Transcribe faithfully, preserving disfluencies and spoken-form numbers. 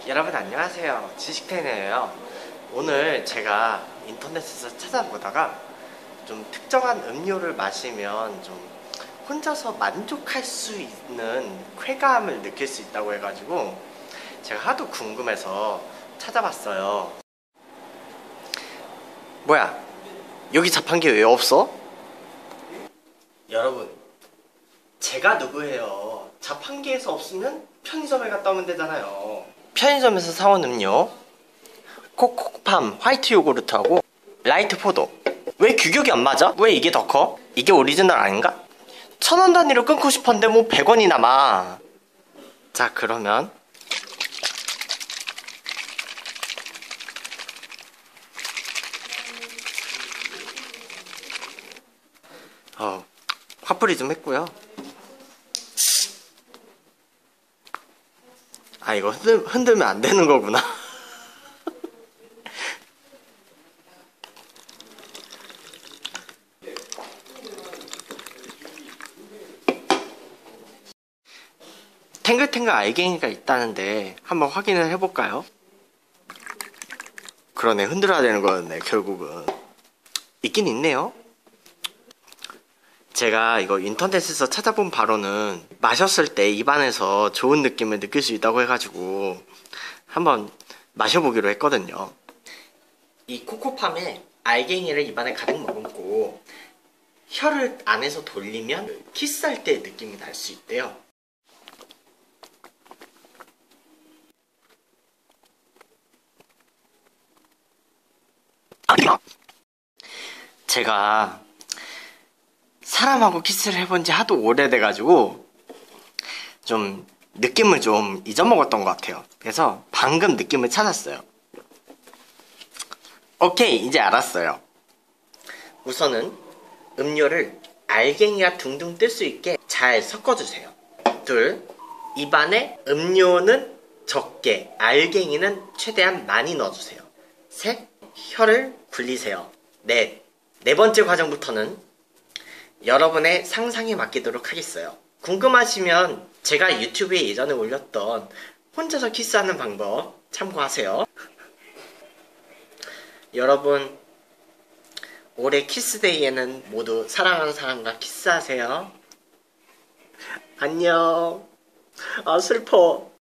여러분 안녕하세요. 지식텐이에요. 오늘 제가 인터넷에서 찾아보다가 좀 특정한 음료를 마시면 좀 혼자서 만족할 수 있는 쾌감을 느낄 수 있다고 해가지고 제가 하도 궁금해서 찾아봤어요. 뭐야, 여기 자판기 왜 없어? 여러분, 제가 누구예요? 자판기에서 없으면 편의점에 갔다 오면 되잖아요. 편의점에서 사온 음료 코코팜 화이트 요구르트하고 라이트 포도. 왜 규격이 안 맞아? 왜 이게 더 커? 이게 오리지널 아닌가? 천 원 단위로 끊고 싶었는데 뭐 백 원이 남아. 자, 그러면 어, 화풀이 좀 했고요. 아, 이거 흔들, 흔들면 안 되는 거구나. 탱글탱글 알갱이가 있다는데 한번 확인을 해볼까요? 그러네, 흔들어야 되는 거였네. 결국은 있긴 있네요. 제가 이거 인터넷에서 찾아본 바로는 마셨을 때 입안에서 좋은 느낌을 느낄 수 있다고 해가지고 한번 마셔보기로 했거든요. 이 코코팜에 알갱이를 입안에 가득 머금고 혀를 안에서 돌리면 키스할 때의 느낌이 날 수 있대요. 제가 사람하고 키스를 해본 지 하도 오래돼가지고 좀 느낌을 좀 잊어먹었던 것 같아요. 그래서 방금 느낌을 찾았어요. 오케이, 이제 알았어요. 우선은 음료를 알갱이가 둥둥 뜰 수 있게 잘 섞어주세요. 둘, 입안에 음료는 적게, 알갱이는 최대한 많이 넣어주세요. 셋, 혀를 굴리세요. 넷, 네 번째 과정부터는 여러분의 상상에 맡기도록 하겠어요. 궁금하시면 제가 유튜브에 예전에 올렸던 혼자서 키스하는 방법 참고하세요. 여러분, 올해 키스데이에는 모두 사랑하는 사람과 키스하세요. 안녕. 아, 슬퍼.